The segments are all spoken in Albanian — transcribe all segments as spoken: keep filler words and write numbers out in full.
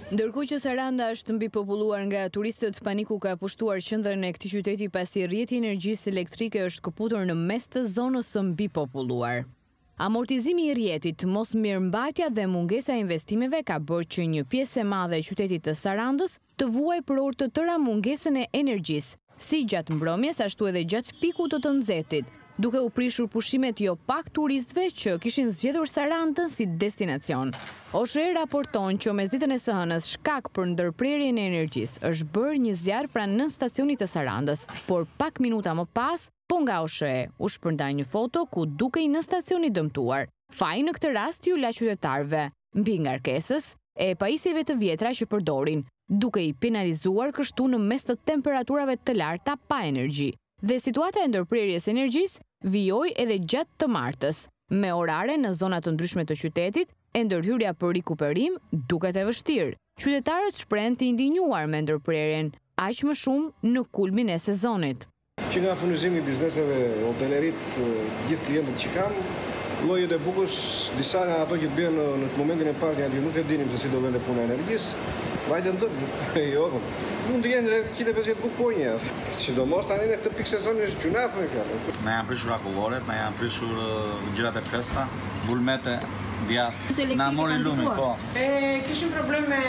Ndërkohë që Saranda është mbipopulluar nga turistët, paniku ka pushtuar qendrën e këtij qyteti pasi rrjeti i energjisë elektrike është kaputur në mes të zonës së mbipopulluar. Amortizimi i rrjetit, mos mirëmbajtja dhe mungesa e investimeve ka bërë që një pjesë e madhe e qytetit të Sarandës të vuajë për orë të tëra mungesën e energjisë, si gjatë mbrëmjes ashtu edhe gjatë pikut të të nxehtit, duke u prishur pushimet jo pak turistëve që kishin zgjedhur Sarandën si destinacion. OSHE raporton që mesditën e së hënës shkak për ndërprerjen e energjisë është bërë një zjarr pranë nën stacionit të Sarandës, por pak minuta më pas, po nga OSHE u shpërndaj një foto ku dukej në stacionin dëmtuar. Faji në këtë rast ju la qytetarëve, mbi ngarkesës e pajisjeve të vjetra që përdorin, duke i penalizuar kështu në mes të temperaturave të larta pa energji. Dhe situata e ndërprerjes energjisë vijoi edhe gjatë të martës, me orare në zona të ndryshme të qytetit, e ndërhyrja për rikuperim duket e vështirë. Qytetarët shprehen të indignuar me ndërprerjen, aq më shumë në kulmin e sezonit. Që nga furnizimi i bizneseve, hotelerit, gjithë klientët që kam, llojet e bukës, disa nga ato që bën në momentin e parë janë nuk e dinim se si do vende puna e energjisë. Vajte ndër, jo. Mund të jenë rreth njëqind e pesëdhjetë bukë po një. Sidomos tani në këtë pikë sezoni është gjunafë e kjo. Na janë prishur akulloret, na janë prishur gjërat e festa, bulmete, djathtë. Na mori lumi, po. E kishim problem me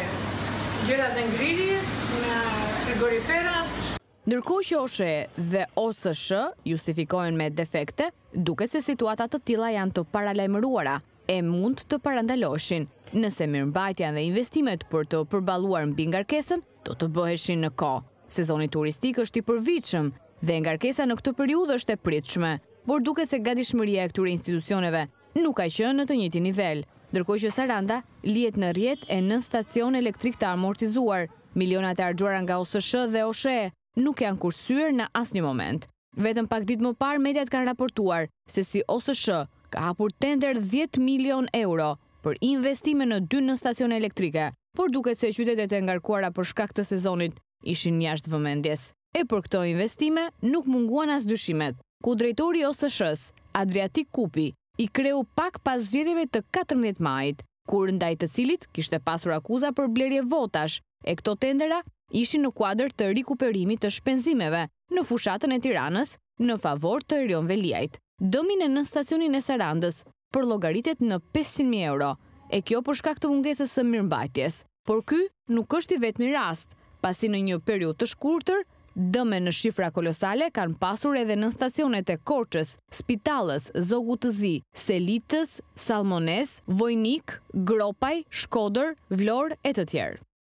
gjërat e ngrirjes, me frigoriferat. Ndërkohë që OSHE dhe O S H justifikohen me defekte, duket se situata të tilla janë të paralajmëruara e mund të parandaloshin, nëse mirëmbajtja dhe investimet për të përballuar mbi ngarkesën do të bëheshin në kohë. Sezoni turistik është i përvitshëm dhe ngarkesa në këtë periudhë është e pritshme, por duket se gatishmëria e këtyre institucioneve nuk ka qenë në të njëjtin nivel, ndërkohë që Saranda lihet në rrjet e nën stacion elektrik të amortizuar. Milionat e harxuara nga O S H dhe OSHE nuk janë kursyer në asnjë moment. Vetëm pak ditë më parë mediat kanë raportuar se si O S H ka hapur tender dhjetë milion euro për investime në dy nën stacione elektrike, por duket se qytetet e ngarkuara për shkak të sezonit ishin jashtë vëmendjes. E për këto investime nuk munguan as dyshimet, ku drejtori O S H-s, Adriatik Kupi, i kreu pak pas zgjedhjeve të katërmbëdhjetë majit, kur ndaj të cilit kishte pasur akuza për blerje votash, e këto tendera ishin në kuadër të rikuperimit të shpenzimeve në fushatën e Tiranës në favor të Erion Veliajt. Dëmin e nën stacionin e Sarandës përllogaritet në pesëqind mijë euro, e kjo për shkak të mungesës së mirëmbajtjes. Por ky nuk është i vetmi rast, pasi në një periudhë të shkurtër, dëme në shifra kolosale kanë pasur edhe në stacionet e Korçës, Spitallës, Zogu të Zi, Selitës, Sallmones, Vojnik, Gropaj, Shkodër, Vlorë e të tjerë.